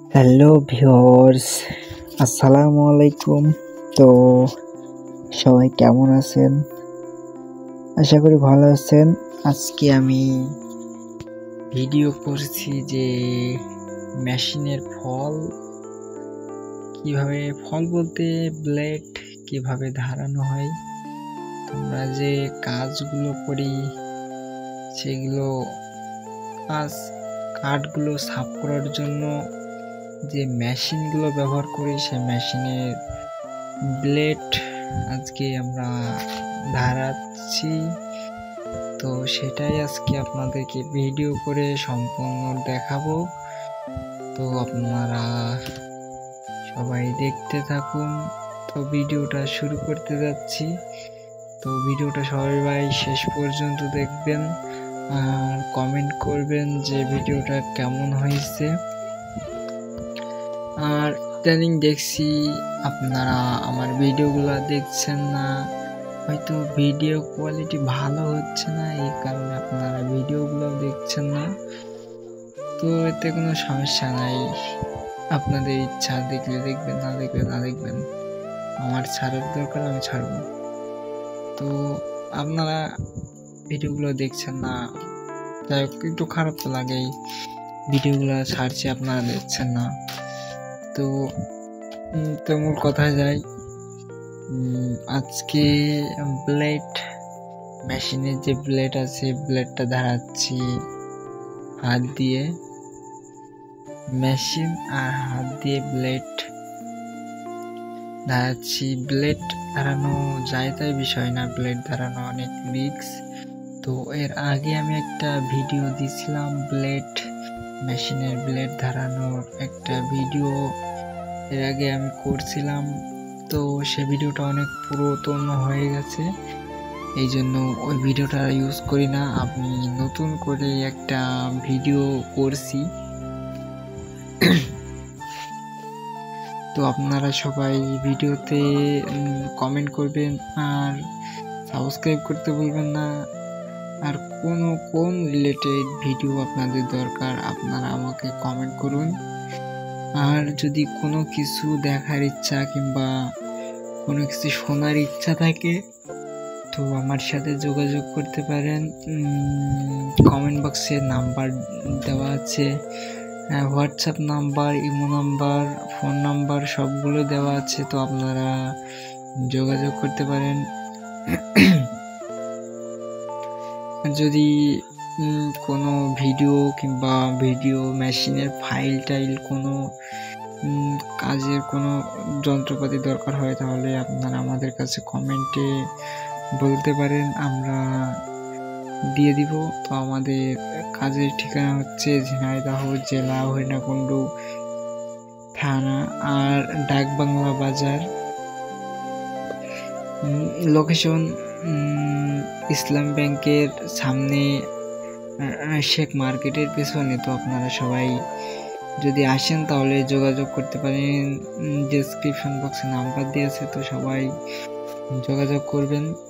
Hello viewers, আসসালামু আলাইকুম। তো সবাই কেমন আছেন? আশা করি ভালো আছেন। আজকে আমি ভিডিও করছি যে মেশিনের ফল বলতে ব্লেড কিভাবে ধারানো হয়। তোমরা যে কাজগুলো করি সেগুলো কাঠগুলো সাফ করার জন্য যে মেশিনগুলো ব্যবহার করি সেই মেশিনের ব্লেড আজকে আমরা ধারাচ্ছি। তো সেটাই আজকে আপনাদেরকে ভিডিও করে সম্পূর্ণ দেখাবো। তো আপনারা সবাই দেখতে থাকুন। তো ভিডিওটা শুরু করতে যাচ্ছি। তো ভিডিওটা সবাই শেষ পর্যন্ত দেখবেন আর কমেন্ট করবেন যে ভিডিওটা কেমন হয়েছে। আর ইদানিং দেখছি আপনারা আমার ভিডিওগুলো দেখছেন না, হয়তো ভিডিও কোয়ালিটি ভালো হচ্ছে না, এই কারণে আপনারা ভিডিওগুলো দেখছেন না। তো এতে কোনো সমস্যা নাই, আপনাদের ইচ্ছা, দেখলে দেখবেন, না দেখলে না দেখবেন। আমার ছাড়ার দরকার আমি ছাড়ব। তো আপনারা ভিডিওগুলো দেখছেন না, যাই হোক একটু খারাপ তো লাগেই। ভিডিওগুলো ছাড়ছি আপনারা দেখছেন না। তো মূল কথায় যাই। আজকে ব্লেড, মেশিনের যে ব্লেড আছে ব্লেডটা ধারাচ্ছি হাত দিয়ে। মেশিন আর হাত দিয়ে ব্লেড ধারাচ্ছি। ব্লেড ধারানো যায় তাই বিষয় না, ব্লেড ধারানো অনেক রিস্ক। তো এর আগে আমি একটা ভিডিও দিছিলাম মেশিনের ব্লেড ধারানোর একটা ভিডিও এর আগে আমি করছিলাম। তো সে ভিডিওটা অনেক পুরাতন হয়ে গেছে, এই জন্য ওই ভিডিওটা ইউজ করি না। আমি নতুন করে একটা ভিডিও করছি। তো আপনারা সবাই ভিডিওতে কমেন্ট করবেন আর সাবস্ক্রাইব করতে ভুলবেন না। আর কোন রিলেটেড ভিডিও আপনাদের দরকার আপনারা আমাকে কমেন্ট করুন। আর যদি কোনো কিছু দেখার ইচ্ছা কিংবা কোনো কিছু শোনার ইচ্ছা থাকে তো আমার সাথে যোগাযোগ করতে পারেন। কমেন্ট বক্সে নাম্বার দেওয়া আছে, WhatsApp number, imo number, phone number সবগুলো দেওয়া আছে। তো আপনারা যোগাযোগ করতে পারেন। যদি কোনো ভিডিও কিংবা ভিডিও মেশিনের ফাইল কোনো কাজের কোনো যন্ত্রপাতি দরকার হয় তাহলে আপনারা আমাদের কাছে কমেন্টে বলতে পারেন, আমরা দিয়ে দিব। তো আমাদের কাজের ঠিকানা হচ্ছে ঝিনাইদহ জেলা, হরিণাকুণ্ডু থানা আর ডাকবাংলা বাজার। লোকেশন ইসলাম ব্যাংকের সামনে, শেখ মার্কেটের পেছনে। তো আপনারা সবাই যদি আসেন তাহলে যোগাযোগ করতে পারেন, ডেসক্রিপশন বক্সে নাম্বার দেওয়া আছে, তো সবাই যোগাযোগ করবেন।